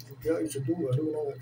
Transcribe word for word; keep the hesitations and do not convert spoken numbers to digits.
你不要一直录啊，录那个